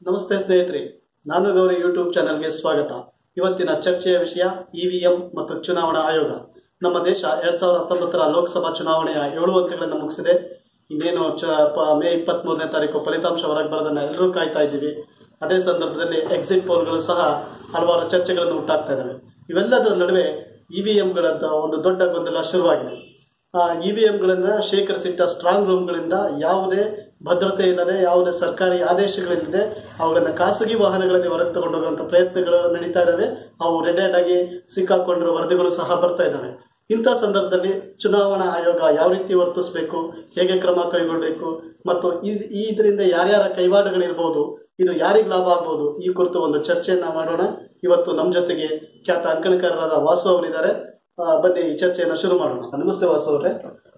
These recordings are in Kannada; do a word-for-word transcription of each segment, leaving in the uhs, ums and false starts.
ನಮಸ್ತೆ ಸ್ನೇಹಿತರೆ, ನಾನು ಗೌರಿ ಯೂಟ್ಯೂಬ್ ಚಾನೆಲ್ಗೆ ಸ್ವಾಗತ. ಇವತ್ತಿನ ಚರ್ಚೆಯ ವಿಷಯ ಇವಿಎಂ ಮತ್ತು ಚುನಾವಣಾ ಆಯೋಗ. ನಮ್ಮ ದೇಶ ಎರಡ್ ಸಾವಿರದ ಹತ್ತೊಂಬತ್ತರ ಲೋಕಸಭಾ ಚುನಾವಣೆಯ ಏಳು ಹಂತಗಳನ್ನು ಮುಗಿಸಿದೆ. ಇನ್ನೇನು ಮೇ ಇಪ್ಪತ್ತ್ ಮೂರನೇ ತಾರೀಕು ಫಲಿತಾಂಶ ಹೊರಗೆ ಬರೋದನ್ನ ಎಲ್ಲರೂ ಕಾಯ್ತಾ ಇದ್ದೀವಿ. ಅದೇ ಸಂದರ್ಭದಲ್ಲಿ ಎಕ್ಸಿಟ್ ಪೋಲ್ಗಳು ಸಹ ಹಲವಾರು ಚರ್ಚೆಗಳನ್ನು ಉಂಟಾಗ್ತಾ ಇದ್ದಾವೆ. ಇವೆಲ್ಲದರ ನಡುವೆ ಇವಿಎಂಗಳಂತ ಒಂದು ದೊಡ್ಡ ಗೊಂದಲ ಶುರುವಾಗಿದೆ. ಆ ಇವಿಎಂಗಳನ್ನ ಶೇಖರಿಸಿಟ್ಟ ಸ್ಟ್ರಾಂಗ್ ರೂಮ್ಗಳಿಂದ ಯಾವುದೇ ಭದ್ರತೆ ಇಲ್ಲದೆ, ಯಾವುದೇ ಸರ್ಕಾರಿ ಆದೇಶಗಳಿಲ್ಲದೆ ಅವುಗಳನ್ನ ಖಾಸಗಿ ವಾಹನಗಳಲ್ಲಿ ಹೊರಗೆ ತಗೊಂಡೋಗುವಂತ ಪ್ರಯತ್ನಗಳು ನಡೀತಾ ಇದ್ದಾವೆ. ಅವು ರೆಡ್ ಹ್ಯಾಂಡ್ ಆಗಿ ಸಿಕ್ಕಾಕೊಂಡಿರೋ ವರದಿಗಳು ಸಹ ಬರ್ತಾ ಇದ್ದಾವೆ. ಇಂಥ ಸಂದರ್ಭದಲ್ಲಿ ಚುನಾವಣಾ ಆಯೋಗ ಯಾವ ರೀತಿ ವರ್ತಿಸಬೇಕು, ಹೇಗೆ ಕ್ರಮ ಕೈಗೊಳ್ಳಬೇಕು ಮತ್ತು ಈ ಇದರಿಂದ ಯಾರ್ಯಾರ ಕೈವಾಡಗಳಿರ್ಬೋದು, ಇದು ಯಾರಿಗೆ ಲಾಭ ಆಗ್ಬೋದು, ಈ ಕುರಿತು ಒಂದು ಚರ್ಚೆಯನ್ನ ಮಾಡೋಣ. ಇವತ್ತು ನಮ್ಮ ಜೊತೆಗೆ ಖ್ಯಾತ ಅಂಕಣಕಾರರಾದ ವಾಸು ಅವರಿದ್ದಾರೆ. ಬನ್ನಿ ಈ ಚರ್ಚೆಯನ್ನು ಶುರು ಮಾಡೋಣ. ನಮಸ್ತೆ ವಾಸು ಅವರೇ.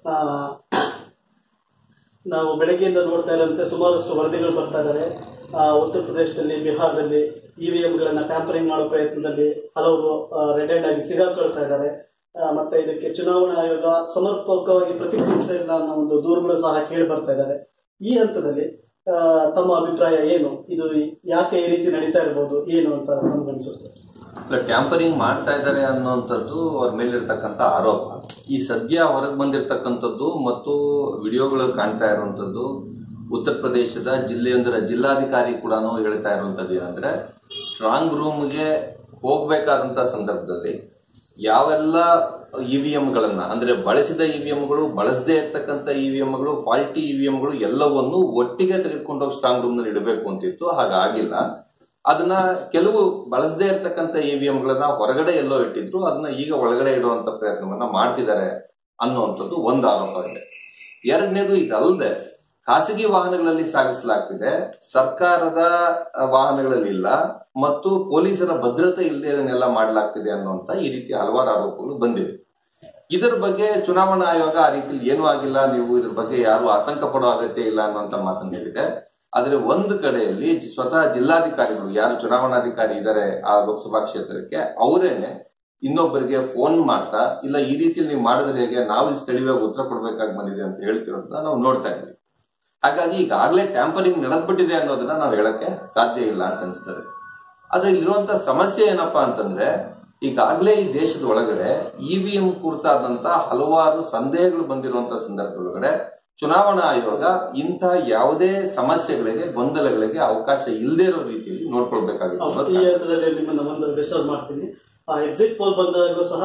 ನಾವು ಬೆಳಗ್ಗೆಯಿಂದ ನೋಡ್ತಾ ಇರುವಂತೆ ಸುಮಾರಷ್ಟು ವರದಿಗಳು ಬರ್ತಾ ಇದ್ದಾರೆ. ಉತ್ತರ ಪ್ರದೇಶದಲ್ಲಿ, ಬಿಹಾರದಲ್ಲಿ ಇವಿಎಂಗಳನ್ನ ಟ್ಯಾಂಪರಿಂಗ್ ಮಾಡೋ ಪ್ರಯತ್ನದಲ್ಲಿ ಹಲವರು ರೆಡ್ ಹ್ಯಾಂಡ್ ಆಗಿ ಸಿಗಾಕೊಳ್ತಾ ಇದ್ದಾರೆ. ಮತ್ತೆ ಇದಕ್ಕೆ ಚುನಾವಣಾ ಆಯೋಗ ಸಮರ್ಪಕವಾಗಿ ಪ್ರತಿಕ್ರಿಯಿಸ್ತಾ ಇಲ್ಲ ಅನ್ನೋ ಒಂದು ದೂರುಗಳು ಸಹ ಕೇಳಿ ಬರ್ತಾ ಇದ್ದಾರೆ. ಈ ಹಂತದಲ್ಲಿ ತಮ್ಮ ಅಭಿಪ್ರಾಯ ಏನು? ಇದು ಯಾಕೆ ಈ ರೀತಿ ನಡೀತಾ ಇರಬಹುದು, ಏನು ಅಂತ ನಮ್ಗನ್ಸುತ್ತೆ? ಟ್ಯಾಂಪರಿಂಗ್ ಮಾಡ್ತಾ ಇದ್ದಾರೆ ಅನ್ನುವಂಥದ್ದು ಅವ್ರ ಮೇಲಿರ್ತಕ್ಕಂಥ ಆರೋಪ. ಈ ಸದ್ಯ ಹೊರಗೆ ಬಂದಿರತಕ್ಕಂಥದ್ದು ಮತ್ತು ವಿಡಿಯೋಗಳು ಕಾಣ್ತಾ ಇರುವಂತದ್ದು ಉತ್ತರ ಪ್ರದೇಶದ ಜಿಲ್ಲೆಯೊಂದರ ಜಿಲ್ಲಾಧಿಕಾರಿ ಕೂಡ ಹೇಳ್ತಾ ಇರುವಂತದ್ದು ಏನಂದ್ರೆ, ಸ್ಟ್ರಾಂಗ್ ರೂಮ್ಗೆ ಹೋಗ್ಬೇಕಾದಂತ ಸಂದರ್ಭದಲ್ಲಿ ಯಾವೆಲ್ಲ ಇವಿಎಂಗಳನ್ನ ಅಂದ್ರೆ ಬಳಸಿದ ಇವಿಎಂಗಳು, ಬಳಸದೇ ಇರ್ತಕ್ಕಂಥ ಇವಿಎಂಗಳು, ಫಾಲ್ಟಿ ಇವಿಎಂಗಳು ಎಲ್ಲವನ್ನು ಒಟ್ಟಿಗೆ ತೆಗೆದುಕೊಂಡೋಗಿ ಸ್ಟ್ರಾಂಗ್ ರೂಮ್ ನಲ್ಲಿ ಇಡಬೇಕು ಅಂತಿತ್ತು. ಹಾಗಾಗಿಲ್ಲ. ಅದನ್ನ ಕೆಲವು ಬಳಸದೇ ಇರ್ತಕ್ಕಂಥ ಇವಿಎಂಗಳನ್ನ ಹೊರಗಡೆ ಎಲ್ಲೋ ಇಟ್ಟಿದ್ರು, ಅದನ್ನ ಈಗ ಒಳಗಡೆ ಇಡುವಂತ ಪ್ರಯತ್ನವನ್ನ ಮಾಡ್ತಿದ್ದಾರೆ ಅನ್ನುವಂಥದ್ದು ಒಂದು ಆರೋಪ ಇದೆ. ಎರಡನೇದು, ಇದಲ್ಲದೆ ಖಾಸಗಿ ವಾಹನಗಳಲ್ಲಿ ಸಾಗಿಸಲಾಗ್ತಿದೆ, ಸರ್ಕಾರದ ವಾಹನಗಳಲ್ಲಿ ಇಲ್ಲ, ಮತ್ತು ಪೊಲೀಸರ ಭದ್ರತೆ ಇಲ್ಲದೆ ಇದನ್ನೆಲ್ಲ ಮಾಡಲಾಗ್ತಿದೆ ಅನ್ನುವಂತ ಈ ರೀತಿ ಹಲವಾರು ಆರೋಪಗಳು ಬಂದಿವೆ. ಇದರ ಬಗ್ಗೆ ಚುನಾವಣಾ ಆಯೋಗ ಆ ರೀತಿಯಲ್ಲಿ ಏನೂ ಆಗಿಲ್ಲ, ನೀವು ಇದ್ರ ಬಗ್ಗೆ ಯಾರು ಆತಂಕ ಪಡೋ ಅಗತ್ಯ ಇಲ್ಲ ಅನ್ನುವಂತ ಮಾತನ್ನು ಹೇಳಿದೆ. ಆದ್ರೆ ಒಂದು ಕಡೆಯಲ್ಲಿ ಸ್ವತಃ ಜಿಲ್ಲಾಧಿಕಾರಿಗಳು, ಯಾರು ಚುನಾವಣಾಧಿಕಾರಿ ಇದ್ದಾರೆ ಆ ಲೋಕಸಭಾ ಕ್ಷೇತ್ರಕ್ಕೆ, ಅವರೇನೆ ಇನ್ನೊಬ್ಬರಿಗೆ ಫೋನ್ ಮಾಡ್ತಾ, ಇಲ್ಲ ಈ ರೀತಿಯಲ್ಲಿ ನೀವು ಮಾಡಿದ್ರೆ ಹೇಗೆ, ನಾವು ಸ್ಥಳೀಯವಾಗಿ ಉತ್ತರ ಕೊಡ್ಬೇಕಾಗಿ ಬಂದಿದೆ ಅಂತ ಹೇಳ್ತಿರೋದನ್ನ ನಾವು ನೋಡ್ತಾ ಇದ್ವಿ. ಹಾಗಾಗಿ ಈಗಾಗಲೇ ಟ್ಯಾಂಪರಿಂಗ್ ನಡೆದ್ಬಿಟ್ಟಿದೆ ಅನ್ನೋದನ್ನ ನಾವು ಹೇಳಕ್ಕೆ ಸಾಧ್ಯ ಇಲ್ಲ ಅಂತ ಅನಿಸ್ತದೆ. ಆದ್ರೆ ಇಲ್ಲಿರುವಂತ ಸಮಸ್ಯೆ ಏನಪ್ಪಾ ಅಂತಂದ್ರೆ, ಈಗಾಗಲೇ ಈ ದೇಶದ ಒಳಗಡೆ ಇವಿಎಂ ಕುರಿತಾದಂತ ಹಲವಾರು ಸಂದೇಹಗಳು ಬಂದಿರುವಂತ ಸಂದರ್ಭದೊಳಗಡೆ ಚುನಾವಣಾ ಆಯೋಗ ಇಂಥ ಯಾವುದೇ ಸಮಸ್ಯೆಗಳಿಗೆ, ಗೊಂದಲಗಳಿಗೆ ಅವಕಾಶ ಇಲ್ಲದೆ ಇರೋ ರೀತಿಯಲ್ಲಿ ನೋಡ್ಕೊಳ್ಬೇಕಾಗಿತ್ತು. ಈ ಹಂತದಲ್ಲಿ ನಿಮ್ಮನ್ನ ಒಂದು ಡಿಸ್ಟರ್ಬ್ ಮಾಡ್ತೀನಿ. ಆ ಎಕ್ಸಿಟ್ ಪೋಲ್ ಬಂದಾಗಲೂ ಸಹ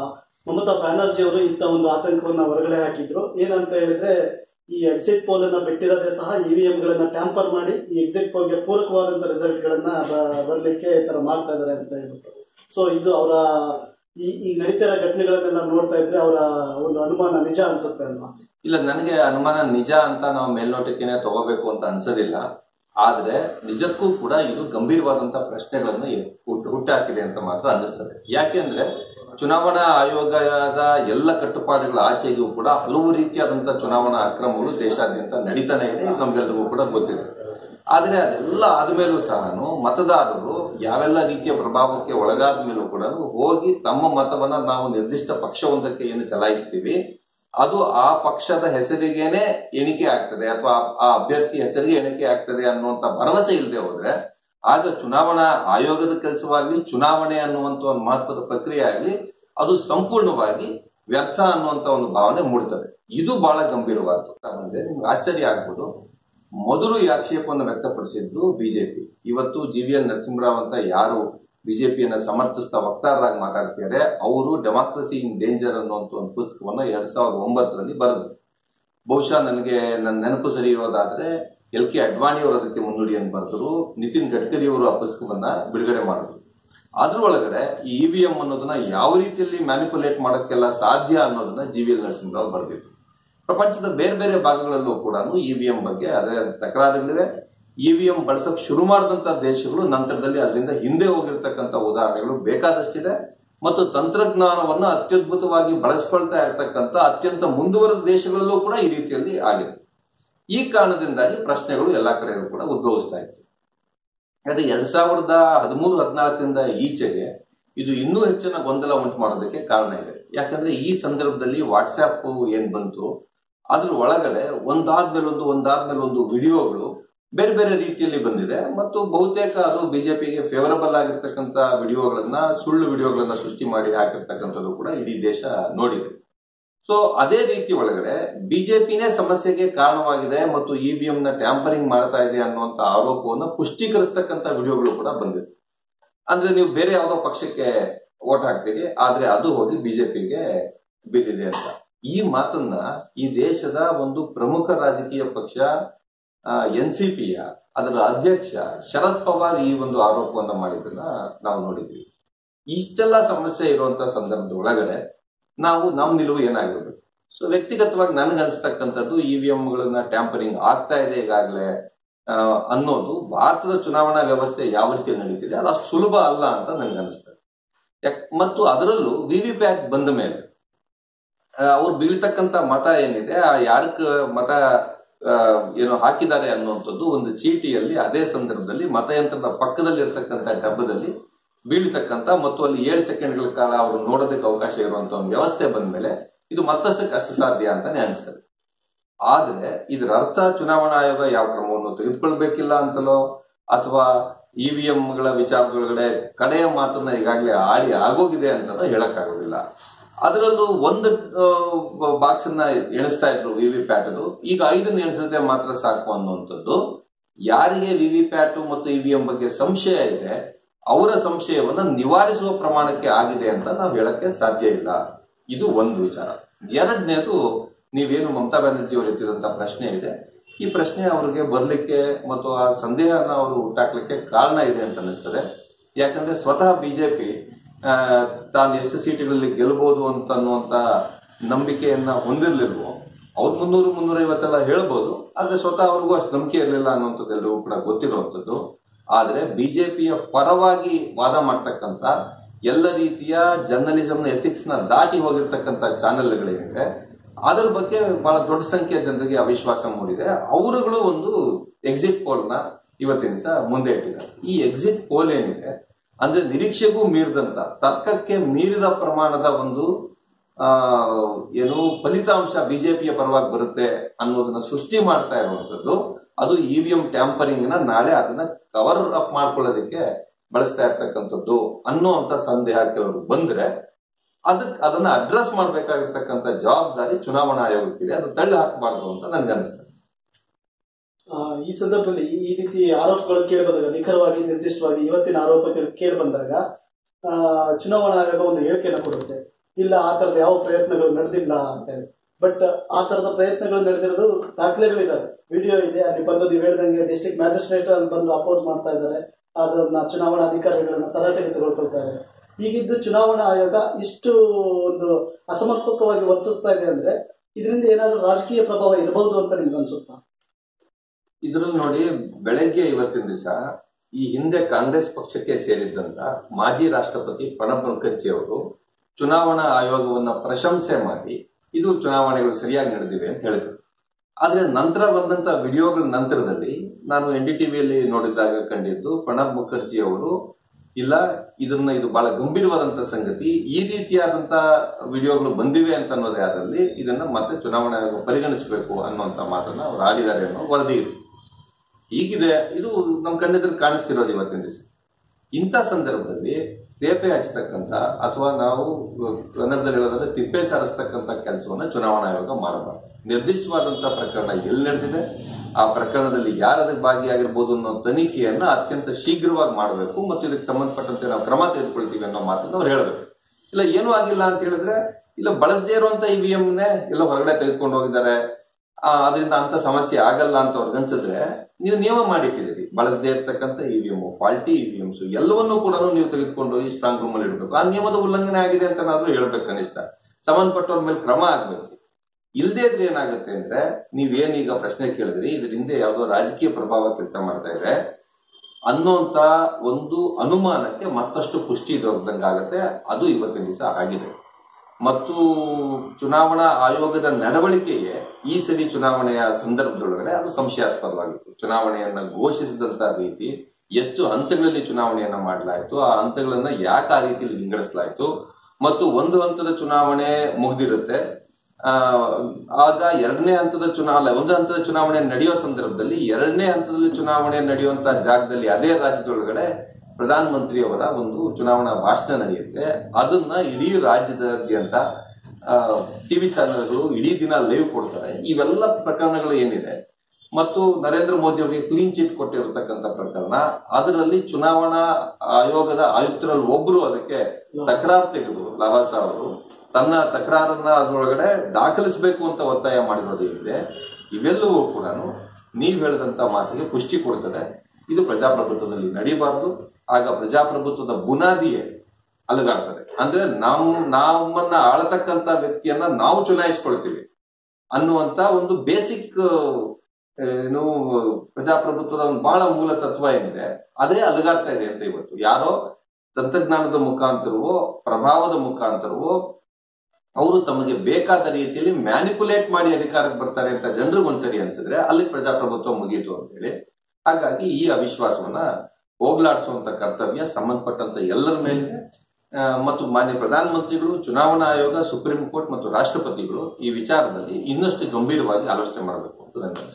ಮಮತಾ ಬ್ಯಾನರ್ಜಿ ಅವರು ಇಂಥ ಒಂದು ಆತಂಕವನ್ನ ಹೊರಗಡೆ ಹಾಕಿದ್ರು. ಏನಂತ ಹೇಳಿದ್ರೆ, ಈ ಎಕ್ಸಿಟ್ ಪೋಲ್ ಅನ್ನ ಬಿಟ್ಟಿರೋದೇ ಸಹ ಇವಿಎಂ ಗಳನ್ನ ಟ್ಯಾಂಪರ್ ಮಾಡಿ ಈ ಎಕ್ಸಿಟ್ ಪೋಲ್ಗೆ ಪೂರಕವಾದಂತ ರಿಸಲ್ಟ್ ಗಳನ್ನ ಬರ್ಲಿಕ್ಕೆ ಈ ತರ ಮಾಡ್ತಾ ಇದಾರೆ ಅಂತ ಹೇಳ್ಬಿಟ್ಟು. ಸೊ ಇದು ಅವರ ಈ ಈ ನಡೀತಿರೋ ಘಟನೆಗಳನ್ನೆಲ್ಲ ನೋಡ್ತಾ ಇದ್ರೆ ಅವರ ಒಂದು ಅನುಮಾನ ನಿಜ ಅನ್ಸುತ್ತೆ ಅಲ್ವಾ? ಇಲ್ಲ, ನನಗೆ ಅನುಮಾನ ನಿಜ ಅಂತ ನಾವು ಮೇಲ್ನೋಟಕ್ಕೆ ತಗೋಬೇಕು ಅಂತ ಅನ್ಸೋದಿಲ್ಲ. ಆದ್ರೆ ನಿಜಕ್ಕೂ ಕೂಡ ಇದು ಗಂಭೀರವಾದಂತ ಪ್ರಶ್ನೆಗಳನ್ನು ಹುಟ್ಟಾಕಿದೆ ಅಂತ ಮಾತ್ರ ಅನ್ನಿಸ್ತದೆ. ಯಾಕೆಂದ್ರೆ ಚುನಾವಣಾ ಆಯೋಗದ ಎಲ್ಲ ಕಟ್ಟುಪಾಡುಗಳ ಆಚೆಗೂ ಕೂಡ ಹಲವು ರೀತಿಯಾದಂತಹ ಚುನಾವಣಾ ಅಕ್ರಮಗಳು ದೇಶಾದ್ಯಂತ ನಡೀತಾನೆ ಇದೆ, ನಮ್ಗೆಲ್ರಿಗೂ ಕೂಡ ಗೊತ್ತಿದೆ. ಆದ್ರೆ ಅದೆಲ್ಲ ಆದ್ಮೇಲೂ ಸಹ ಮತದಾರರು ಯಾವೆಲ್ಲ ರೀತಿಯ ಪ್ರಭಾವಕ್ಕೆ ಒಳಗಾದ ಮೇಲೂ ಕೂಡ ಹೋಗಿ ತಮ್ಮ ಮತವನ್ನ ನಾವು ನಿರ್ದಿಷ್ಟ ಪಕ್ಷವೊಂದಕ್ಕೆ ಏನು ಚಲಾಯಿಸ್ತೀವಿ, ಅದು ಆ ಪಕ್ಷದ ಹೆಸರಿಗೇನೆ ಎಣಿಕೆ ಆಗ್ತದೆ ಅಥವಾ ಆ ಅಭ್ಯರ್ಥಿ ಹೆಸರಿಗೆ ಎಣಿಕೆ ಆಗ್ತದೆ ಅನ್ನುವಂತ ಭರವಸೆ ಇಲ್ಲದೆ ಹೋದ್ರೆ ಆಗ ಚುನಾವಣಾ ಆಯೋಗದ ಕೆಲಸವಾಗ್ಲಿ, ಚುನಾವಣೆ ಅನ್ನುವಂತ ಒಂದು ಮಹತ್ವದ ಪ್ರಕ್ರಿಯೆ ಆಗ್ಲಿ, ಅದು ಸಂಪೂರ್ಣವಾಗಿ ವ್ಯರ್ಥ ಅನ್ನುವಂತ ಒಂದು ಭಾವನೆ ಮೂಡ್ತದೆ. ಇದು ಬಹಳ ಗಂಭೀರವಾದ್ದು. ನಿಮ್ಗೆ ಆಶ್ಚರ್ಯ ಆಗ್ಬೋದು, ಮೊದಲು ಈ ಆಕ್ಷೇಪವನ್ನು ವ್ಯಕ್ತಪಡಿಸಿದ್ದು ಬಿಜೆಪಿ. ಇವತ್ತು ಜಿ ವಿ ಎಲ್ ನರಸಿಂಹರಾವ್ ಅಂತ ಯಾರು ಬಿಜೆಪಿಯನ್ನ ಸಮರ್ಥಿಸ್ತಾ ವಕ್ತಾರರಾಗಿ ಮಾತಾಡ್ತಿದ್ದಾರೆ, ಅವರು ಡೆಮಾಕ್ರಸಿ ಇನ್ ಡೇಂಜರ್ ಅನ್ನುವಂತ ಒಂದು ಪುಸ್ತಕವನ್ನು ಎರಡ್ ಸಾವಿರದ ಒಂಬತ್ತರಲ್ಲಿ ಬರೆದ್ರು. ಬಹುಶಃ ನನಗೆ ನನ್ನ ನೆನಪು ಸರಿ ಇರೋದಾದ್ರೆ ಎಲ್ ಕೆ ಅಡ್ವಾಣಿ ಅವರು ಅದಕ್ಕೆ ಮುನ್ನುಡಿಯನ್ನು ಬರೆದ್ರು, ನಿತಿನ್ ಗಡ್ಕರಿ ಅವರು ಆ ಪುಸ್ತಕವನ್ನ ಬಿಡುಗಡೆ ಮಾಡಿದ್ರು. ಅದ್ರೊಳಗಡೆ ಈ ಇವಿಎಂ ಅನ್ನೋದನ್ನ ಯಾವ ರೀತಿಯಲ್ಲಿ ಮ್ಯಾನಿಪುಲೇಟ್ ಮಾಡೋಕ್ಕೆಲ್ಲ ಸಾಧ್ಯ ಅನ್ನೋದನ್ನ ಜಿ ವಿ ಎಲ್ ನರಸಿಂಹರಾವ್ ಬರೆದಿದ್ರು. ಪ್ರಪಂಚದ ಬೇರೆ ಬೇರೆ ಭಾಗಗಳಲ್ಲೂ ಕೂಡ ಇವಿಎಂ ಬಗ್ಗೆ ಅದೇ ತಕರಾರುಗಳಿವೆ. ಇವಿಎಂ ಬಳಸಕ್ ಶುರು ಮಾಡಿದಂತ ದೇಶಗಳು ನಂತರದಲ್ಲಿ ಅದರಿಂದ ಹಿಂದೆ ಹೋಗಿರ್ತಕ್ಕಂಥ ಉದಾಹರಣೆಗಳು ಬೇಕಾದಷ್ಟಿದೆ, ಮತ್ತು ತಂತ್ರಜ್ಞಾನವನ್ನು ಅತ್ಯದ್ಭುತವಾಗಿ ಬಳಸ್ಕೊಳ್ತಾ ಇರ್ತಕ್ಕಂಥ ಅತ್ಯಂತ ಮುಂದುವರೆದ ದೇಶಗಳಲ್ಲೂ ಕೂಡ ಈ ರೀತಿಯಲ್ಲಿ ಆಗಿದೆ. ಈ ಕಾರಣದಿಂದಾಗಿ ಪ್ರಶ್ನೆಗಳು ಎಲ್ಲಾ ಕಡೆಯೂ ಕೂಡ ಉದ್ಭವಿಸ್ತಾ ಇತ್ತು. ಅದೇ ಎರಡ್ ಸಾವಿರದ ಹದಿಮೂರು ಹದಿನಾಲ್ಕರಿಂದ ಈಚೆಗೆ ಇದು ಇನ್ನೂ ಹೆಚ್ಚಿನ ಗೊಂದಲ ಉಂಟು ಮಾಡೋದಕ್ಕೆ ಕಾರಣ ಇದೆ. ಯಾಕಂದ್ರೆ ಈ ಸಂದರ್ಭದಲ್ಲಿ ವಾಟ್ಸ್ಆಪ್ ಏನ್ ಬಂತು, ಅದ್ರ ಒಳಗಡೆ ಒಂದಾದ್ಮೇಲೆ ಒಂದು ಒಂದಾದ್ಮೇಲೆ ಒಂದು ವಿಡಿಯೋಗಳು ಬೇರೆ ಬೇರೆ ರೀತಿಯಲ್ಲಿ ಬಂದಿದೆ ಮತ್ತು ಬಹುತೇಕ ಅದು ಬಿಜೆಪಿಗೆ ಫೇವರಬಲ್ ಆಗಿರ್ತಕ್ಕಂಥ ವಿಡಿಯೋಗಳನ್ನ ಸುಳ್ಳು ವಿಡಿಯೋಗಳನ್ನ ಸೃಷ್ಟಿ ಮಾಡಿ ಹಾಕಿರ್ತಕ್ಕಂಥದ್ದು ಕೂಡ ಇಡೀ ದೇಶ ನೋಡಿದೆ. ಸೊ ಅದೇ ರೀತಿ ಒಳಗಡೆ ಬಿಜೆಪಿನೇ ಸಮಸ್ಯೆಗೆ ಕಾರಣವಾಗಿದೆ ಮತ್ತು ಇವಿಎಂ ನ ಟ್ಯಾಂಪರಿಂಗ್ ಮಾಡ್ತಾ ಇದೆ ಅನ್ನುವಂತ ಆರೋಪವನ್ನು ಪುಷ್ಟೀಕರಿಸತಕ್ಕಂಥ ವಿಡಿಯೋಗಳು ಕೂಡ ಬಂದಿದೆ. ಅಂದ್ರೆ ನೀವು ಬೇರೆ ಯಾವುದೋ ಪಕ್ಷಕ್ಕೆ ವೋಟ್ ಹಾಕ್ತೀರಿ, ಆದ್ರೆ ಅದು ಹೋಗಿ ಬಿಜೆಪಿಗೆ ಬಿದ್ದಿದೆ ಅಂತ. ಈ ಮಾತನ್ನ ಈ ದೇಶದ ಒಂದು ಪ್ರಮುಖ ರಾಜಕೀಯ ಪಕ್ಷ ಎನ್ ಸಿ ಪಿಯ ಅದರ ಅಧ್ಯಕ್ಷ ಶರದ್ ಪವಾರ್ ಈ ಒಂದು ಆರೋಪವನ್ನ ಮಾಡಿದ್ದನ್ನ ನಾವು ನೋಡಿದ್ವಿ. ಇಷ್ಟೆಲ್ಲ ಸಮಸ್ಯೆ ಇರುವಂತ ಸಂದರ್ಭದ ಒಳಗಡೆ ನಾವು ನಮ್ಮ ನಿಲುವು ಏನಾಗಿರ್ಬೇಕು? ಸೊ ವ್ಯಕ್ತಿಗತವಾಗಿ ನನಗನ್ನಿಸ್ತಕ್ಕಂಥದ್ದು ಇವಿಎಂಗಳನ್ನ ಟ್ಯಾಂಪರಿಂಗ್ ಆಗ್ತಾ ಇದೆ ಈಗಾಗಲೇ ಅನ್ನೋದು ಭಾರತದ ಚುನಾವಣಾ ವ್ಯವಸ್ಥೆ ಯಾವ ರೀತಿ ನಡೀತಿದೆ ಅದು ಅಷ್ಟು ಸುಲಭ ಅಲ್ಲ ಅಂತ ನನಗೆ ಅನಿಸ್ತದೆ. ಮತ್ತು ಅದರಲ್ಲೂ ವಿ ವಿ ಪ್ಯಾಟ್ ಬಂದ ಮೇಲೆ ಅವ್ರು ಬೀಳ್ತಕ್ಕಂಥ ಮತ ಏನಿದೆ ಆ ಯಾರಕ್ಕೆ ಮತ ಏನೋ ಹಾಕಿದ್ದಾರೆ ಅನ್ನುವಂಥದ್ದು ಒಂದು ಚೀಟಿಯಲ್ಲಿ ಅದೇ ಸಂದರ್ಭದಲ್ಲಿ ಮತಯಂತ್ರದ ಪಕ್ಕದಲ್ಲಿ ಇರ್ತಕ್ಕಂಥ ಡಬ್ಬದಲ್ಲಿ ಬೀಳ್ತಕ್ಕಂಥ ಮತ್ತು ಅಲ್ಲಿ ಏಳು ಸೆಕೆಂಡ್ಗಳ ಕಾಲ ಅವರು ನೋಡೋದಕ್ಕೆ ಅವಕಾಶ ಇರುವಂತ ಒಂದು ವ್ಯವಸ್ಥೆ ಬಂದ ಮೇಲೆ ಇದು ಮತ್ತಷ್ಟು ಕಷ್ಟ ಸಾಧ್ಯ ಅಂತಾನೆ ಅನಿಸ್ತದೆ. ಆದ್ರೆ ಇದರ ಅರ್ಥ ಚುನಾವಣಾ ಆಯೋಗ ಯಾವ ಕ್ರಮವನ್ನು ತೆಗೆದುಕೊಳ್ಬೇಕಿಲ್ಲ ಅಂತಲೋ ಅಥವಾ ಇವಿಎಂಗಳ ವಿಚಾರದೊಳಗಡೆ ಕಡೆಯ ಮಾತನ್ನ ಈಗಾಗಲೇ ಆಡಿ ಆಗೋಗಿದೆ ಅಂತಲೋ ಹೇಳಕ್ಕಾಗೋದಿಲ್ಲ. ಅದರಲ್ಲೂ ಒಂದು ಬಾಕ್ಸ್ ಅನ್ನ ಎಣಿಸ್ತಾ ಇದ್ರು ವಿ ವಿ ಪ್ಯಾಟ್ ಅದು, ಈಗ ಐದನ್ನು ಎಣಿಸಿದ್ರೆ ಮಾತ್ರ ಸಾಕು ಅನ್ನುವಂಥದ್ದು. ಯಾರಿಗೆ ವಿ ವಿ ಪ್ಯಾಟ್ ಮತ್ತು ಇವಿಎಂ ಬಗ್ಗೆ ಸಂಶಯ ಇದೆ ಅವರ ಸಂಶಯವನ್ನ ನಿವಾರಿಸುವ ಪ್ರಮಾಣಕ್ಕೆ ಆಗಿದೆ ಅಂತ ನಾವು ಹೇಳಕ್ಕೆ ಸಾಧ್ಯ ಇಲ್ಲ. ಇದು ಒಂದು ವಿಚಾರ. ಎರಡನೇದು, ನೀವೇನು ಮಮತಾ ಬ್ಯಾನರ್ಜಿ ಅವರು ಎತ್ತಿದಂತ ಪ್ರಶ್ನೆ ಇದೆ, ಈ ಪ್ರಶ್ನೆ ಅವ್ರಿಗೆ ಬರ್ಲಿಕ್ಕೆ ಮತ್ತು ಆ ಸಂದೇಹನ ಅವರು ಹುಟ್ಟಾಕ್ಲಿಕ್ಕೆ ಕಾರಣ ಇದೆ ಅಂತ ಅನಿಸ್ತದೆ. ಯಾಕಂದ್ರೆ ಸ್ವತಃ ಬಿಜೆಪಿ ತಾನು ಎಷ್ಟು ಸೀಟುಗಳಲ್ಲಿ ಗೆಲ್ಬಹುದು ಅಂತ ಅನ್ನುವಂತ ನಂಬಿಕೆಯನ್ನ ಹೊಂದಿರ್ಲಿಲ್ವೋ, ಅವ್ರು ಮುನ್ನೂರು ಮುನ್ನೂರೈವತ್ತೆಲ್ಲ ಹೇಳ್ಬೋದು, ಆದ್ರೆ ಸ್ವತಃ ಅವ್ರಿಗೂ ಅಷ್ಟು ನಂಬಿಕೆ ಇರಲಿಲ್ಲ ಅನ್ನುವಂಥದ್ದು ಎಲ್ಲರಿಗೂ ಕೂಡ ಗೊತ್ತಿರುವಂಥದ್ದು. ಆದ್ರೆ ಬಿಜೆಪಿಯ ಪರವಾಗಿ ವಾದ ಮಾಡ್ತಕ್ಕಂಥ ಎಲ್ಲ ರೀತಿಯ ಜರ್ನಲಿಸಂನ ಎಥಿಕ್ಸ್ ನ ದಾಟಿ ಹೋಗಿರ್ತಕ್ಕಂಥ ಚಾನೆಲ್ಗಳೇನಿದೆ ಅದರ ಬಗ್ಗೆ ಬಹಳ ದೊಡ್ಡ ಸಂಖ್ಯೆಯ ಜನರಿಗೆ ಅವಿಶ್ವಾಸ ಮೂಡಿದೆ. ಅವರುಗಳು ಒಂದು ಎಕ್ಸಿಟ್ ಪೋಲ್ ನ ಇವತ್ತಿನ ದಿವಸ ಮುಂದೆ ಇಟ್ಟಿದ್ದಾರೆ. ಈ ಎಕ್ಸಿಟ್ ಪೋಲ್ ಏನಿದೆ ಅಂದ್ರೆ ನಿರೀಕ್ಷೆಗೂ ಮೀರಿದಂತ, ತರ್ಕಕ್ಕೆ ಮೀರಿದ ಪ್ರಮಾಣದ ಒಂದು ಆ ಏನು ಫಲಿತಾಂಶ ಬಿಜೆಪಿಯ ಪರವಾಗಿ ಬರುತ್ತೆ ಅನ್ನೋದನ್ನ ಸೃಷ್ಟಿ ಮಾಡ್ತಾ ಇರುವಂತದ್ದು. ಅದು ಇವಿಎಂ ಟ್ಯಾಂಪರಿಂಗ್ ನ ನಾಳೆ ಅದನ್ನ ಕವರ್ ಅಪ್ ಮಾಡ್ಕೊಳ್ಳೋದಕ್ಕೆ ಬಳಸ್ತಾ ಇರ್ತಕ್ಕಂಥದ್ದು ಅನ್ನುವಂತ ಸಂದೇಹ ಕೆಲವರು ಬಂದ್ರೆ ಅದಕ್ಕೆ ಅದನ್ನ ಅಡ್ರೆಸ್ ಮಾಡ್ಬೇಕಾಗಿರ್ತಕ್ಕಂಥ ಜವಾಬ್ದಾರಿ ಚುನಾವಣಾ ಆಯೋಗಕ್ಕಿದೆ. ಅದು ತಳ್ಳಿ ಹಾಕಬಾರ್ದು ಅಂತ ನನ್ಗೆ ಅನಿಸ್ತದೆ. ಈ ಸಂದರ್ಭದಲ್ಲಿ ಈ ರೀತಿ ಆರೋಪಗಳು ಕೇಳಿ ಬಂದಾಗ, ನಿಖರವಾಗಿ ನಿರ್ದಿಷ್ಟವಾಗಿ ಇವತ್ತಿನ ಆರೋಪಗಳು ಕೇಳಿ ಬಂದಾಗ ಚುನಾವಣಾ ಆಯೋಗ ಒಂದು ಹೇಳಿಕೆಯನ್ನು ಕೊಡುತ್ತೆ, ಇಲ್ಲ ಆ ತರದ ಯಾವ ಪ್ರಯತ್ನಗಳು ನಡೆದಿಲ್ಲ ಅಂತೇಳಿ. ಬಟ್ ಆ ತರದ ಪ್ರಯತ್ನಗಳು ನಡೆದಿರೋದು ದಾಖಲೆಗಳಿದ್ದಾವೆ, ವಿಡಿಯೋ ಇದೆ. ಅಲ್ಲಿ ಬಂದು ನೀವು ಹೇಳಿದಂಗೆ ಡಿಸ್ಟ್ರಿಕ್ಟ್ ಮ್ಯಾಜಿಸ್ಟ್ರೇಟ್ ಅಲ್ಲಿ ಬಂದು ಅಪೋಸ್ ಮಾಡ್ತಾ ಇದ್ದಾರೆ, ಅದನ್ನ ಚುನಾವಣಾ ಅಧಿಕಾರಿಗಳನ್ನ ತರಾಟೆಗೆ ತೆಗೆದುಕೊಳ್ತಾ ಇದ್ದಾರೆ. ಹೀಗಿದ್ದು ಚುನಾವಣಾ ಆಯೋಗ ಇಷ್ಟು ಒಂದು ಅಸಮರ್ಪಕವಾಗಿ ವರ್ತಿಸ್ತಾ ಇದೆ ಅಂದ್ರೆ ಇದರಿಂದ ಏನಾದರೂ ರಾಜಕೀಯ ಪ್ರಭಾವ ಇರಬಹುದು ಅಂತ ನಿಮ್ಗೆ ಅನ್ಸುತ್ತಾ? ಇದ್ರಲ್ಲಿ ನೋಡಿ, ಬೆಳಗ್ಗೆ ಇವತ್ತಿನ ದಿವಸ ಈ ಹಿಂದೆ ಕಾಂಗ್ರೆಸ್ ಪಕ್ಷಕ್ಕೆ ಸೇರಿದ್ದಂತ ಮಾಜಿ ರಾಷ್ಟ್ರಪತಿ ಪ್ರಣಬ್ ಮುಖರ್ಜಿ ಅವರು ಚುನಾವಣಾ ಆಯೋಗವನ್ನ ಪ್ರಶಂಸೆ ಮಾಡಿ ಇದು ಚುನಾವಣೆಗಳು ಸರಿಯಾಗಿ ನಡೆದಿವೆ ಅಂತ ಹೇಳಿದ್ರು. ಆದ್ರೆ ನಂತರ ಬಂದಂತ ವಿಡಿಯೋಗಳ ನಂತರದಲ್ಲಿ ನಾನು ಎನ್ ಡಿ ಟಿವಿಯಲ್ಲಿ ನೋಡಿದಾಗ ಕಂಡಿದ್ದು, ಪ್ರಣಬ್ ಮುಖರ್ಜಿ ಅವರು ಇಲ್ಲ ಇದನ್ನ ಇದು ಬಹಳ ಗಂಭೀರವಾದಂತ ಸಂಗತಿ, ಈ ರೀತಿಯಾದಂತ ವಿಡಿಯೋಗಳು ಬಂದಿವೆ ಅಂತ ಅನ್ನೋದೇ ಆದಲ್ಲಿ ಇದನ್ನ ಮತ್ತೆ ಚುನಾವಣಾ ಆಯೋಗ ಪರಿಗಣಿಸಬೇಕು ಅನ್ನುವಂತ ಮಾತನ್ನ ಅವ್ರು ಆಡಿದ್ದಾರೆ ಅನ್ನೋ ವರದಿ ಇದೆ. ಹೀಗಿದೆ, ಇದು ನಮ್ ಕಣ್ಣೆದುರು ಕಾಣಿಸ್ತಿರೋದು ಇವತ್ತಿನ ದಿವಸ. ಇಂಥ ಸಂದರ್ಭದಲ್ಲಿ ತೇಪೆ ಹಚ್ಚತಕ್ಕಂಥ ಅಥವಾ ನಾವು ಕನ್ನಡದಲ್ಲಿ ಹೇಳೋದಾದ್ರೆ ತಿಪ್ಪೆ ಸಾರಿಸ್ತಕ್ಕಂಥ ಕೆಲಸವನ್ನ ಚುನಾವಣಾ ಆಯೋಗ ಮಾಡಬಾರ್ದು. ನಿರ್ದಿಷ್ಟವಾದಂತಹ ಪ್ರಕರಣ ಎಲ್ಲಿ ನಡೆದಿದೆ, ಆ ಪ್ರಕರಣದಲ್ಲಿ ಯಾರದಕ್ಕೆ ಭಾಗಿಯಾಗಿರ್ಬೋದು ಅನ್ನೋ ತನಿಖೆಯನ್ನ ಅತ್ಯಂತ ಶೀಘ್ರವಾಗಿ ಮಾಡಬೇಕು ಮತ್ತು ಇದಕ್ಕೆ ಸಂಬಂಧಪಟ್ಟಂತೆ ನಾವು ಕ್ರಮ ತೆಗೆದುಕೊಳ್ತೀವಿ ಅನ್ನೋ ಮಾತನ್ನು ಅವ್ರು ಹೇಳಬೇಕು. ಇಲ್ಲ ಏನೂ ಆಗಿಲ್ಲ ಅಂತ ಹೇಳಿದ್ರೆ, ಇಲ್ಲ ಬಳಸದೇ ಇರುವಂತ ಇವಿಎಂನೇ ಎಲ್ಲ ಹೊರಗಡೆ ತೆಗೆದುಕೊಂಡು ಹೋಗಿದ್ದಾರೆ, ಅದರಿಂದ ಅಂತ ಸಮಸ್ಯೆ ಆಗಲ್ಲ ಅಂತ ಅವ್ರಿಗೆ ಅನ್ಸಿದ್ರೆ ನೀವು ನಿಯಮ ಮಾಡಿಟ್ಟಿದ್ದೀರಿ, ಬಳಸದೇ ಇರ್ತಕ್ಕಂಥ ಇವಿಎಂ, ಫಾಲ್ಟಿ ಇವಿಎಂಸ್ ಎಲ್ಲವನ್ನೂ ಕೂಡ ನೀವು ತೆಗೆದುಕೊಂಡು ಈ ಸ್ಟ್ರಾಂಗ್ ರೂಮ್ ಅಲ್ಲಿ ಇಡಬೇಕು. ಆ ನಿಯಮದ ಉಲ್ಲಂಘನೆ ಆಗಿದೆ ಅಂತ ನಾದ್ರೂ ಹೇಳ್ಬೇಕು, ಕನಿಷ್ಠ ಸಂಬಂಧಪಟ್ಟವ್ರ ಮೇಲೆ ಕ್ರಮ ಆಗ್ಬೇಕು. ಇಲ್ಲದೇ ಇದ್ರೆ ಏನಾಗುತ್ತೆ ಅಂದ್ರೆ, ನೀವೇನೀಗ ಪ್ರಶ್ನೆ ಕೇಳಿದ್ರಿ ಇದರಿಂದ ಯಾವುದೋ ರಾಜಕೀಯ ಪ್ರಭಾವ ಕೆಲಸ ಮಾಡ್ತಾ ಇದೆ ಅನ್ನೋಂತ ಒಂದು ಅನುಮಾನಕ್ಕೆ ಮತ್ತಷ್ಟು ಪುಷ್ಟಿ ದೊರೆದಂಗಾಗತ್ತೆ. ಅದು ಇವತ್ತಿನ ದಿವಸ ಆಗಿದೆ. ಮತ್ತು ಚುನಾವಣಾ ಆಯೋಗದ ನಡವಳಿಕೆಯೇ ಈ ಸರಿ ಚುನಾವಣೆಯ ಸಂದರ್ಭದೊಳಗಡೆ ಅದು ಸಂಶಯಾಸ್ಪದವಾಗಿತ್ತು. ಚುನಾವಣೆಯನ್ನ ಘೋಷಿಸಿದಂತ ರೀತಿ, ಎಷ್ಟು ಹಂತಗಳಲ್ಲಿ ಚುನಾವಣೆಯನ್ನ ಮಾಡಲಾಯಿತು, ಆ ಹಂತಗಳನ್ನ ಯಾಕೆ ಆ ರೀತಿಯಲ್ಲಿ ವಿಂಗಡಿಸಲಾಯಿತು, ಮತ್ತು ಒಂದು ಹಂತದ ಚುನಾವಣೆ ಮುಗ್ದಿರುತ್ತೆ, ಆಗ ಎರಡನೇ ಹಂತದ ಚುನಾವಣೆ ಒಂದು ಹಂತದ ಚುನಾವಣೆ ನಡೆಯೋ ಸಂದರ್ಭದಲ್ಲಿ ಎರಡನೇ ಹಂತದಲ್ಲಿ ಚುನಾವಣೆ ನಡೆಯುವಂತ ಜಾಗದಲ್ಲಿ ಅದೇ ರಾಜ್ಯದೊಳಗಡೆ ಪ್ರಧಾನ ಮಂತ್ರಿಯವರ ಒಂದು ಚುನಾವಣಾ ಭಾಷಣ ನಡೆಯುತ್ತೆ. ಅದನ್ನ ಇಡೀ ರಾಜ್ಯದಾದ್ಯಂತ ಟಿವಿ ಚಾನೆಲ್ಗಳು ಇಡೀ ದಿನ ಲೈವ್ ಕೊಡ್ತಾರೆ. ಇವೆಲ್ಲ ಪ್ರಕರಣಗಳು ಏನಿದೆ ಮತ್ತು ನರೇಂದ್ರ ಮೋದಿ ಅವರಿಗೆ ಕ್ಲೀನ್ ಚಿಟ್ ಕೊಟ್ಟಿರತಕ್ಕಂಥ ಪ್ರಕರಣ, ಅದರಲ್ಲಿ ಚುನಾವಣಾ ಆಯೋಗದ ಆಯುಕ್ತರಲ್ಲಿ ಒಬ್ರು ಅದಕ್ಕೆ ತಕರಾರು ತೆಗೆದು ಲವಾಸ ಅವರು ತನ್ನ ತಕರಾರನ್ನ ಅದರೊಳಗಡೆ ದಾಖಲಿಸಬೇಕು ಅಂತ ಒತ್ತಾಯ ಮಾಡಿರೋದು ಇದೆ. ಇವೆಲ್ಲವೂ ಕೂಡ ನೀವು ಹೇಳಿದಂತ ಮಾತಿಗೆ ಪುಷ್ಟಿ ಕೊಡ್ತದೆ. ಇದು ಪ್ರಜಾಪ್ರಭುತ್ವದಲ್ಲಿ ನಡೀಬಾರದು. ಆಗ ಪ್ರಜಾಪ್ರಭುತ್ವದ ಬುನಾದಿಯೇ ಅಲುಗಾಡ್ತದೆ. ಅಂದ್ರೆ ನಾವು ನಮ್ಮನ್ನ ಆಳತಕ್ಕಂತ ವ್ಯಕ್ತಿಯನ್ನ ನಾವು ಚುನಾಯಿಸ್ಕೊಳ್ತೀವಿ ಅನ್ನುವಂತ ಒಂದು ಬೇಸಿಕ್ ಏನು ಪ್ರಜಾಪ್ರಭುತ್ವದ ಒಂದು ಬಹಳ ಮೂಲ ತತ್ವ ಏನಿದೆ ಅದೇ ಅಲುಗಾಡ್ತಾ ಇದೆ ಅಂತ ಇವತ್ತು ಯಾರೋ ತಂತ್ರಜ್ಞಾನದ ಮುಖಾಂತರವೋ ಪ್ರಭಾವದ ಮುಖಾಂತರವೋ ಅವರು ತಮಗೆ ಬೇಕಾದ ರೀತಿಯಲ್ಲಿ ಮ್ಯಾನಿಪುಲೇಟ್ ಮಾಡಿ ಅಧಿಕಾರಕ್ಕೆ ಬರ್ತಾರೆ ಅಂತ ಜನರಿಗೆ ಒಂದ್ಸರಿ ಅನ್ಸಿದ್ರೆ ಅಲ್ಲಿ ಪ್ರಜಾಪ್ರಭುತ್ವ ಮುಗಿಯಿತು ಅಂತ ಹೇಳಿ. ಹಾಗಾಗಿ ಈ ಅವಿಶ್ವಾಸವನ್ನ ಹೋಗ್ಲಾಡಿಸುವಂತ ಕರ್ತವ್ಯ ಸಂಬಂಧಪಟ್ಟಂತ ಎಲ್ಲರ ಮೇಲೆ ಮತ್ತು ಮಾನ್ಯ ಪ್ರಧಾನಮಂತ್ರಿಗಳು, ಚುನಾವಣಾ ಆಯೋಗ, ಸುಪ್ರೀಂ ಕೋರ್ಟ್ ಮತ್ತು ರಾಷ್ಟ್ರಪತಿಗಳು ಈ ವಿಚಾರದಲ್ಲಿ ಇನ್ನಷ್ಟು ಗಂಭೀರವಾಗಿ ಆಲೋಚನೆ ಮಾಡಬೇಕು ಅಂತ ನನಗೆ ಅನಿಸ್ತದೆ.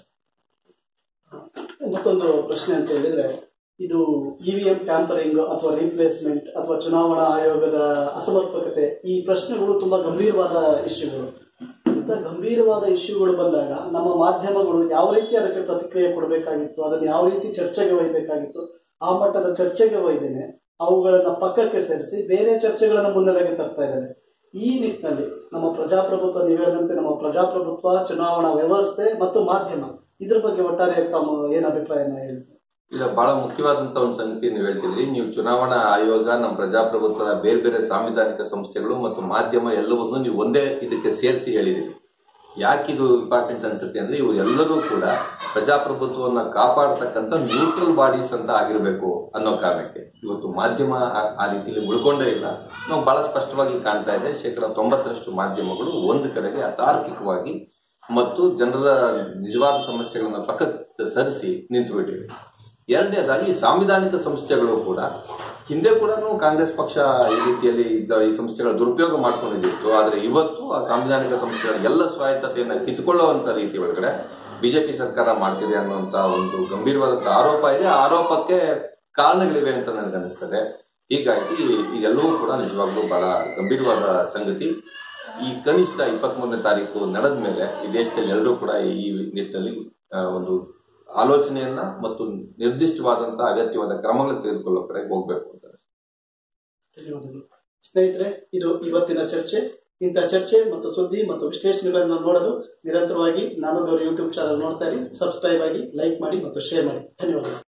ಮತ್ತೊಂದು ಪ್ರಶ್ನೆ ಅಂತ ಹೇಳಿದ್ರೆ, ಇದು ಇವಿಎಂ ಟ್ಯಾಂಪರಿಂಗ್ ಅಥವಾ ರೀಪ್ಲೇಸ್ಮೆಂಟ್ ಅಥವಾ ಚುನಾವಣಾ ಆಯೋಗದ ಅಸಮರ್ಪಕತೆ, ಈ ಪ್ರಶ್ನೆಗಳು ತುಂಬಾ ಗಂಭೀರವಾದ ಇಶ್ಯೂಗಳು. ಇಂಥ ಗಂಭೀರವಾದ ಇಶ್ಯೂಗಳು ಬಂದಾಗ ನಮ್ಮ ಮಾಧ್ಯಮಗಳು ಯಾವ ರೀತಿ ಅದಕ್ಕೆ ಪ್ರತಿಕ್ರಿಯೆ ಕೊಡಬೇಕಾಗಿತ್ತು, ಅದನ್ನು ಯಾವ ರೀತಿ ಚರ್ಚೆಗೆ ಒಯ್ಯಬೇಕಾಗಿತ್ತು, ಆ ಮಟ್ಟದ ಚರ್ಚೆಗೆ ಒಯ್ದೇನೆ ಅವುಗಳನ್ನ ಪಕ್ಕಕ್ಕೆ ಸೇರಿಸಿ ಬೇರೆ ಚರ್ಚೆಗಳನ್ನು ಮುನ್ನೆಲೆಗೆ ತರ್ತಾ ಇದ್ದಾರೆ. ಈ ನಿಟ್ಟಿನಲ್ಲಿ ನಮ್ಮ ಪ್ರಜಾಪ್ರಭುತ್ವ, ನೀವು ಹೇಳಿದಂತೆ ನಮ್ಮ ಪ್ರಜಾಪ್ರಭುತ್ವ, ಚುನಾವಣಾ ವ್ಯವಸ್ಥೆ ಮತ್ತು ಮಾಧ್ಯಮ, ಇದ್ರ ಬಗ್ಗೆ ಒಟ್ಟಾರೆ ತಮ್ಮ ಏನ್ ಅಭಿಪ್ರಾಯನ ಹೇಳ್ತಾರೆ? ಈಗ ಬಹಳ ಮುಖ್ಯವಾದಂತ ಒಂದು ಸಂಗತಿ ನೀವು ಹೇಳ್ತಿದ್ರಿ. ನೀವು ಚುನಾವಣಾ ಆಯೋಗ, ನಮ್ಮ ಪ್ರಜಾಪ್ರಭುತ್ವದ ಬೇರೆ ಬೇರೆ ಸಾಂವಿಧಾನಿಕ ಸಂಸ್ಥೆಗಳು ಮತ್ತು ಮಾಧ್ಯಮ ಎಲ್ಲವನ್ನೂ ನೀವು ಒಂದೇ ಇದಕ್ಕೆ ಸೇರಿಸಿ ಹೇಳಿದಿರಿ. ಯಾಕಿದು ಇಂಪಾರ್ಟೆಂಟ್ ಅನ್ಸುತ್ತೆ ಅಂದ್ರೆ, ಇವರು ಎಲ್ಲರೂ ಕೂಡ ಪ್ರಜಾಪ್ರಭುತ್ವವನ್ನು ಕಾಪಾಡತಕ್ಕಂಥ ನ್ಯೂಟ್ರಲ್ ಬಾಡೀಸ್ ಅಂತ ಆಗಿರ್ಬೇಕು ಅನ್ನೋ ಕಾರಣಕ್ಕೆ ಇವತ್ತು ಮಾಧ್ಯಮ ಆ ರೀತಿಯಲ್ಲಿ ಉಳ್ಕೊಂಡೇ ಇಲ್ಲ. ನಾವು ಬಹಳ ಸ್ಪಷ್ಟವಾಗಿ ಕಾಣ್ತಾ ಇದೆ, ಶೇಕಡ ತೊಂಬತ್ತರಷ್ಟು ಮಾಧ್ಯಮಗಳು ಒಂದು ಕಡೆಗೆ ಅತಾರ್ಕಿಕವಾಗಿ ಮತ್ತು ಜನರ ನಿಜವಾದ ಸಮಸ್ಯೆಗಳನ್ನ ಪಕ್ಕಕ್ಕೆ ಸರಿಸಿ ನಿಂತುಬಿಟ್ಟಿವೆ. ಎರಡನೇದಾಗಿ ಸಾಂವಿಧಾನಿಕ ಸಂಸ್ಥೆಗಳು ಕೂಡ ಹಿಂದೆ ಕೂಡ ಕಾಂಗ್ರೆಸ್ ಪಕ್ಷ ಈ ರೀತಿಯಲ್ಲಿ ಈ ಸಂಸ್ಥೆಗಳ ದುರುಪಯೋಗ ಮಾಡ್ಕೊಂಡಿದ್ದಿತ್ತು. ಆದರೆ ಇವತ್ತು ಆ ಸಾಂವಿಧಾನಿಕ ಸಂಸ್ಥೆಗಳ ಎಲ್ಲ ಸ್ವಾಯತ್ತತೆಯನ್ನು ಕಿತ್ತುಕೊಳ್ಳುವಂತ ರೀತಿ ಒಳಗಡೆ ಬಿಜೆಪಿ ಸರ್ಕಾರ ಮಾಡ್ತಿದೆ ಅನ್ನುವಂತ ಒಂದು ಗಂಭೀರವಾದಂತಹ ಆರೋಪ ಇದೆ. ಆರೋಪಕ್ಕೆ ಕಾರಣಗಳಿವೆ ಅಂತ ನನಗನ್ನಿಸ್ತದೆ. ಹೀಗಾಗಿ ಇದೆಲ್ಲವೂ ಕೂಡ ನಿಜವಾಗ್ಲೂ ಬಹಳ ಗಂಭೀರವಾದ ಸಂಗತಿ. ಈ ಕನಿಷ್ಠ ಇಪ್ಪತ್ತ್ ಮೂರನೇ ತಾರೀಕು ನಡೆದ ಮೇಲೆ ಈ ದೇಶದಲ್ಲಿ ಎಲ್ಲರೂ ಕೂಡ ಈ ನಿಟ್ಟಿನಲ್ಲಿ ಒಂದು ಆಲೋಚನೆಯನ್ನ ಮತ್ತು ನಿರ್ದಿಷ್ಟವಾದಂತಹ ಅಗತ್ಯವಾದ ಕ್ರಮಗಳನ್ನು ತೆಗೆದುಕೊಳ್ಳೋ ಕಡೆಗೆ ಹೋಗ್ಬೇಕು ಅಂತ. ಧನ್ಯವಾದಗಳು ಸ್ನೇಹಿತರೆ. ಇದು ಇವತ್ತಿನ ಚರ್ಚೆ. ಇಂಥ ಚರ್ಚೆ ಮತ್ತು ಸುದ್ದಿ ಮತ್ತು ವಿಶ್ಲೇಷಣೆಗಳನ್ನು ನೋಡಲು ನಿರಂತರವಾಗಿ ನಾನು ಗೌರಿ ಯೂಟ್ಯೂಬ್ ಚಾನಲ್ ನೋಡ್ತಾ ಇರಿ. ಸಬ್ಸ್ಕ್ರೈಬ್ ಆಗಿ, ಲೈಕ್ ಮಾಡಿ ಮತ್ತು ಶೇರ್ ಮಾಡಿ. ಧನ್ಯವಾದಗಳು.